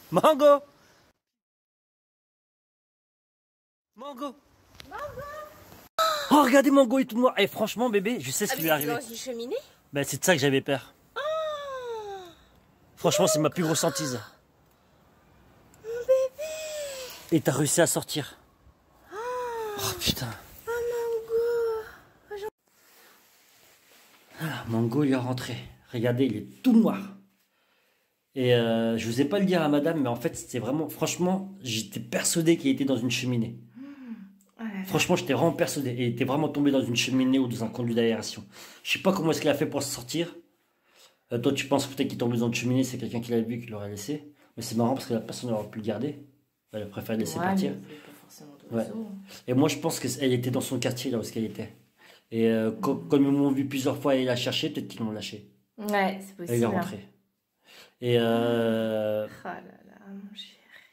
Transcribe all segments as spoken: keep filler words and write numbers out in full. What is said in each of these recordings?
Mango. Mango. Oh, regardez Mango et tout noir. Et eh, franchement, bébé, je sais ce ah, qui lui est arrivé. Dans une cheminée? Ben, c'est de ça que j'avais peur. Oh, franchement, c'est ma plus grosse hantise. Mon bébé. Et t'as réussi à sortir. Oh, oh putain. Oh, Mango. Ah, Mango, il est rentré. Regardez, il est tout noir. Et euh, je vous ai pas le dire à madame, mais en fait, c'était vraiment... Franchement, j'étais persuadé qu'il était dans une cheminée. Franchement, j'étais vraiment persuadé. Et il était vraiment tombé dans une cheminée ou dans un conduit d'aération. Je sais pas comment est-ce qu'il a fait pour se sortir. Euh, toi, tu penses peut-être qu'il est tombé dans une cheminée, c'est quelqu'un qui l'a vu, qui l'aurait laissé. Mais c'est marrant parce que la personne n'aurait pu le garder. Elle a préféré le laisser ouais, partir. Ouais. Et moi, je pense qu'elle était dans son quartier, là où elle était. Et euh, mmh. comme, comme ils m'ont vu plusieurs fois aller la chercher, peut-être qu'ils l'ont lâché. Ouais, c'est possible. Elle est rentrée. Et euh... Oh là là, mon chéri.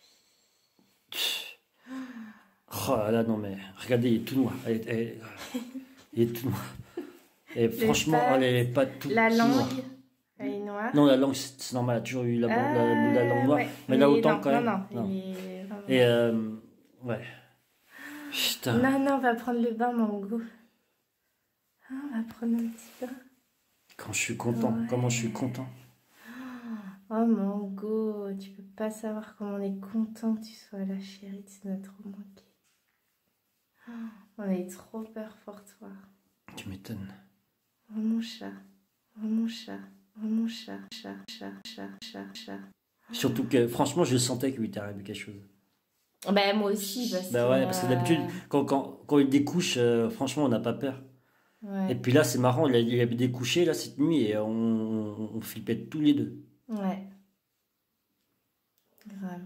Oh là là, non mais, regardez, il est tout noir. Elle est, elle, il est tout noir. Et franchement, elle est pas tout La tout langue, noire. elle est noire. Non, la langue, c'est normal, elle a toujours eu la, ah, la, la langue noire. Ouais. Mais là, autant non, quand même. Non, non, non. Est... non, non. Et euh, ouais. Putain. Non, non, on va prendre le bain, Mango. Ah, on va prendre un petit bain. Quand je suis content, ouais. Comment je suis content. Oh Mango, tu peux pas savoir comment on est content que tu sois là, chérie, tu nous as trop manqué. Oh, on a eu trop peur pour toi. Tu m'étonnes. Oh mon chat, oh mon chat, oh mon chat, chat, chat, chat, chat, chat. Surtout que franchement, je sentais qu'il lui était arrivé quelque chose. Bah moi aussi, parce bah ouais, parce que d'habitude, quand, quand, quand il découche, euh, franchement, on n'a pas peur. Ouais. Et puis là, c'est marrant, il a, il a découché là cette nuit et on, on, on flippait tous les deux. Ouais. Grave.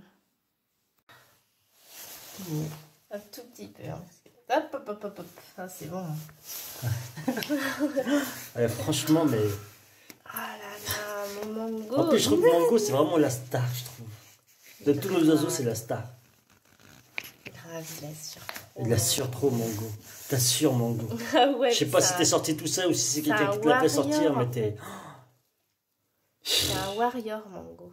Ouais. Un tout petit peu. Hein. Hop, hop, hop, hop, hop. Ah, c'est bon. ouais, franchement, mais... Ah là là, mon Mango. En plus, je trouve que Mango, c'est vraiment la star, je trouve. De tous nos oiseaux, c'est la star. Grave, il assure trop. Il assure trop, Mango. T'assures, Mango. Ah ouais, je sais pas si t'es sorti tout seul ou si c'est quelqu'un qui te l'a fait sortir, mais t'es... C'est un warrior, Mango.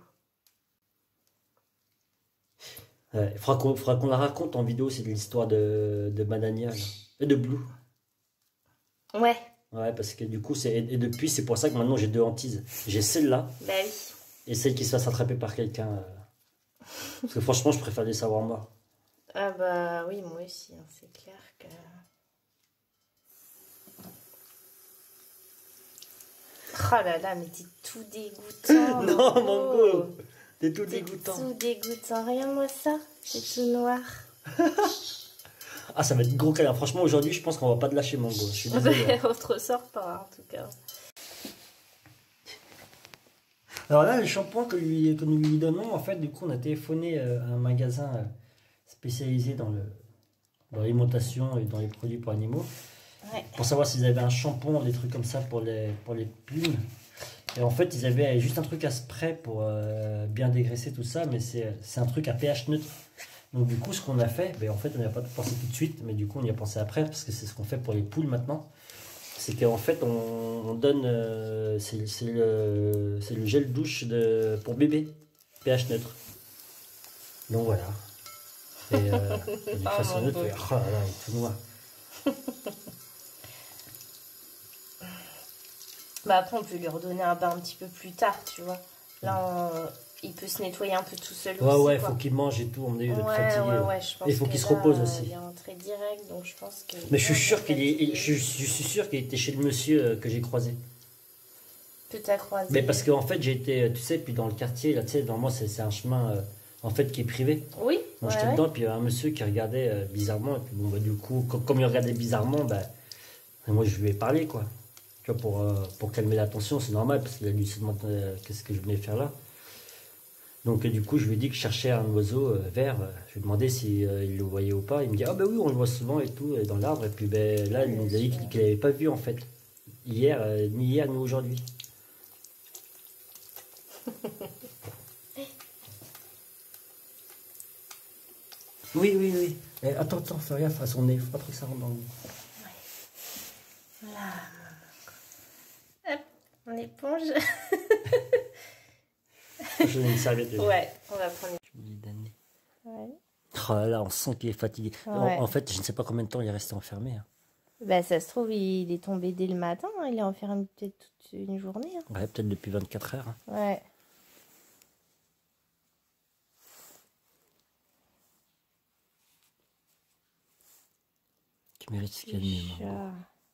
Ouais, il faudra qu'on qu'on la raconte en vidéo, c'est l'histoire de, de Banania, et de Blue. Ouais. Ouais, parce que du coup, c'est et depuis, c'est pour ça que maintenant j'ai deux hantises. J'ai celle-là. Bah oui. Et celle qui se fasse attraper par quelqu'un. Euh... Parce que franchement, je préfère les savoir morts. Ah bah oui, moi aussi, hein, c'est clair que... Oh là là, mais t'es tout dégoûtant. Non, Mango, t'es tout dégoûtant. Tout dégoûtant. Regarde-moi ça, c'est tout noir. Ah, ça va être gros câlin. Franchement, aujourd'hui, je pense qu'on va pas te lâcher, Mango. Je suis désolé. On te ressort pas, en tout cas. Alors là, le shampoing que, lui, que nous lui donnons, en fait, du coup, on a téléphoné à un magasin spécialisé dans le dans l'alimentation et dans les produits pour animaux. Ouais. Pour savoir s'ils avaient un shampoing, des trucs comme ça pour les, pour les plumes. Et en fait, ils avaient juste un truc à spray pour euh, bien dégraisser tout ça, mais c'est un truc à pH neutre. Donc du coup, ce qu'on a fait, ben, en fait, on n'y a pas pensé tout de suite, mais du coup, on y a pensé après, parce que c'est ce qu'on fait pour les poules maintenant. C'est qu'en fait, on, on donne, euh, c'est le, le gel douche de, pour bébé, pH neutre. Donc voilà. Et euh, de façon neutre, et, oh là là, il est tout noir. Bah après, on peut lui redonner un bain un petit peu plus tard, tu vois. Là, on, il peut se nettoyer un peu tout seul. Ouais, aussi, ouais, il faut qu'il mange et tout. On est ouais, fatigué. Ouais, ouais, je pense et il faut qu'il se là, repose aussi. Il est rentré direct, donc je pense que. Mais je suis sûr qu'il est. Je, je suis sûr qu'il était chez le monsieur que j'ai croisé. Que t'as croisé. Mais parce qu'en fait, j'ai été, tu sais, puis dans le quartier, là, tu sais, normalement, c'est un chemin, euh, en fait, qui est privé. Oui. Donc ouais, j'étais ouais. dedans, puis il y avait un monsieur qui regardait euh, bizarrement. Et puis bon, bah, du coup, comme, comme il regardait bizarrement, bah, moi, je lui ai parlé, quoi. Tu vois, pour, euh, pour calmer l'attention, c'est normal, parce qu'il a dû se demander euh, qu'est-ce que je venais faire là. Donc du coup, je lui ai dit que je cherchais un oiseau euh, vert. Je lui ai demandé s'il euh, le voyait ou pas. Il me dit, ah ben oui, on le voit souvent et tout, dans l'arbre. Et puis ben, là, il nous a dit qu'il n'avait pas vu en fait. Hier, euh, ni hier, ni aujourd'hui. Oui, oui, oui. Eh, attends, attends, fais gaffe à son nez. Faut pas trop que ça rentre dans le nez. Ouais. Là. Hop, on éponge. Je vais une serviette. Ouais, on va prendre une... Oh là, on sent qu'il est fatigué. Ouais. En, en fait, je ne sais pas combien de temps il est resté enfermé. Hein. Bah, ça se trouve, il est tombé dès le matin. Hein. Il est enfermé peut-être toute une journée. Hein. Ouais, peut-être depuis vingt-quatre heures. Hein. Ouais. Tu mérites ce qu'il y a de mieux, Mango. Chat.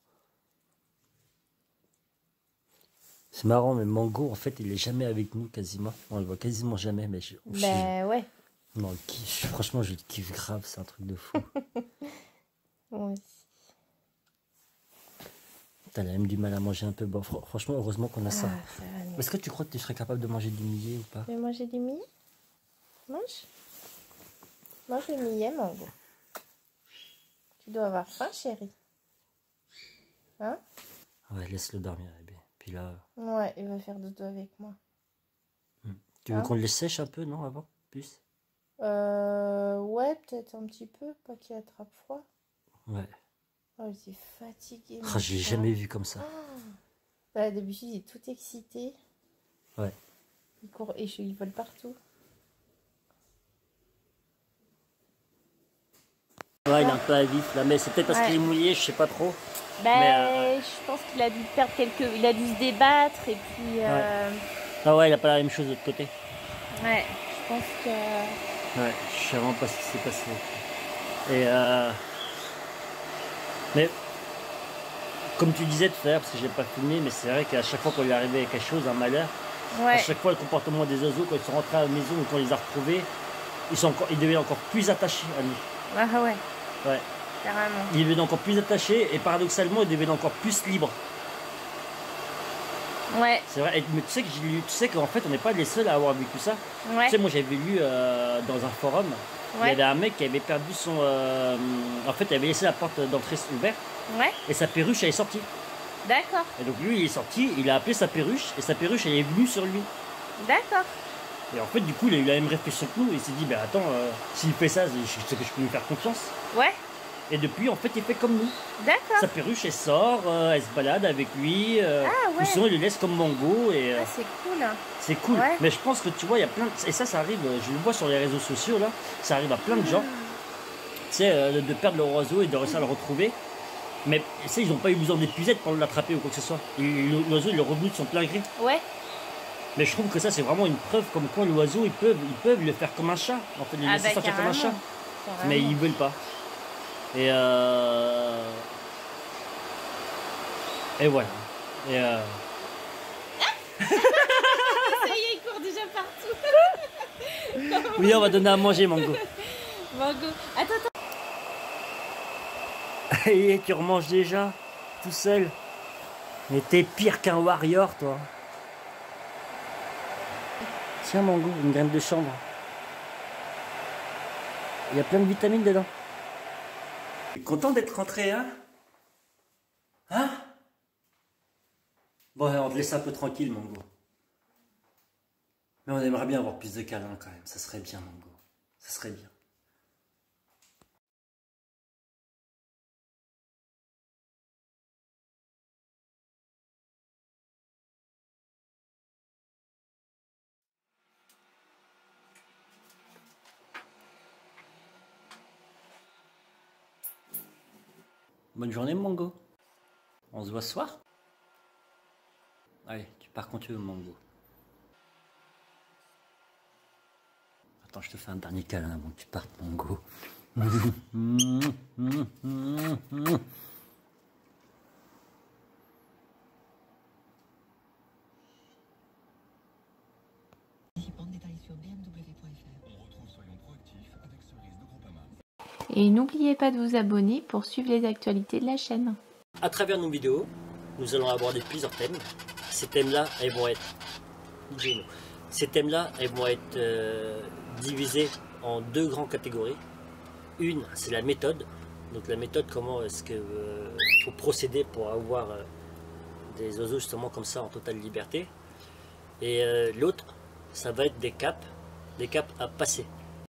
C'est marrant, mais Mango, en fait, il est jamais avec nous quasiment. On le voit quasiment jamais, mais je... Bah ouais. Non, le kiffe. Franchement, je le kiffe grave, c'est un truc de fou. Moi aussi. T'as même du mal à manger un peu. Bon, fr- franchement, heureusement qu'on a ça. Ah, ça va mieux. Est-ce que tu crois que tu serais capable de manger du millet ou pas? Tu veux manger du millet? Mange. Mange le millet, Mango. Tu dois avoir faim, chérie. Hein? Ouais, laisse-le dormir, bébé. Puis là... Ouais, il va faire dodo avec moi. Hmm. Tu veux Hein? qu'on le sèche un peu, non, avant? Plus? Euh... Ouais, peut-être un petit peu, pas qu'il attrape froid. Ouais. Oh, il est fatigué. Oh, je l'ai jamais vu comme ça. Oh. Bah, d'habitude, il est tout excité. Ouais. Il court et il vole partout. Ouais, il est un peu à vif là, mais c'est peut-être parce Ouais. qu'il est mouillé, je sais pas trop. Bah, Mais, euh, je pense qu'il a dû perdre quelques... Il a dû se débattre et puis... Euh... Ah ouais, il a pas la même chose de l'autre côté. Ouais, je pense que... Ouais, je sais vraiment pas ce qui s'est passé. Et euh... Mais comme tu disais tout à l'heure, parce que j'ai pas filmé, mais c'est vrai qu'à chaque fois qu'on lui arrivait quelque chose, un malheur, Ouais. à chaque fois le comportement des oiseaux, quand ils sont rentrés à la maison ou qu'on les a retrouvés, ils, sont encore, ils deviennent encore plus attachés à nous. Ah ouais, Ouais. carrément. Ils deviennent encore plus attachés et paradoxalement, ils deviennent encore plus libres. Ouais, C'est vrai, et- mais tu sais que j'ai lu- tu sais qu'en fait, on n'est pas les seuls à avoir vécu ça. ouais, Tu sais, moi j'avais lu euh, dans un forum, il y ouais, avait un mec qui avait perdu son. euh, en fait, il avait laissé la porte d'entrée ouverte ouais, et sa perruche elle est sortie. d'accord, Et donc lui, il est sorti, il a appelé sa perruche et sa perruche elle est venue sur lui. d'accord. Et en fait, du coup, il a eu la même réflexion que nous. Il s'est dit, bah attends, euh, s'il fait ça, je sais que je peux lui faire confiance. Ouais, Et depuis, en fait, il fait comme nous. d'accord. Sa perruche, elle sort, euh, elle se balade avec lui. Euh, Ah ouais. Ou sinon, il le laisse comme Mango. Et, euh, Ah, c'est cool. Hein. c'est cool. Ouais. Mais je pense que tu vois, il y a plein de... Et ça, ça arrive, euh, je le vois sur les réseaux sociaux, là. Ça arrive à plein de gens. Tu sais, euh, de perdre leur oiseau et de réussir à le retrouver. Mais tu sais, ils n'ont pas eu besoin d'épuisette pour l'attraper ou quoi que ce soit. Et l'oiseau, il est revenu de son plein gré. Ouais, Mais je trouve que ça, c'est vraiment une preuve comme quoi l'oiseau, ils peuvent, ils peuvent le faire comme un chat. En fait, le ah laisser bah sortir comme un carrément. chat. carrément. Mais ils veulent pas. Et euh... Et voilà. Et euh... Ça y est, il court déjà partout. Oui, on va donner à manger, Mango. Mango. Attends, attends. Et tu remanges déjà, tout seul. Mais t'es pire qu'un warrior, toi. Tiens, Mango, une graine de chanvre. Il y a plein de vitamines dedans. T'es content d'être rentré, hein? Hein? Bon, on te laisse un peu tranquille, Mango. Mais on aimerait bien avoir plus de câlins quand même. Ça serait bien, Mango. Ça serait bien. Bonne journée, Mango. On se voit ce soir? Allez, tu pars quand tu veux, Mango. Attends, je te fais un dernier câlin avant que tu partes, Mango. Et n'oubliez pas de vous abonner pour suivre les actualités de la chaîne. À travers nos vidéos, nous allons aborder plusieurs thèmes. Ces thèmes-là, elles vont être... Ces thèmes-là, elles vont être euh, divisés en deux grandes catégories. Une, c'est la méthode. Donc la méthode, comment est-ce qu'il euh, faut procéder pour avoir euh, des oiseaux justement comme ça en totale liberté. Et euh, l'autre, ça va être des caps, des caps à passer.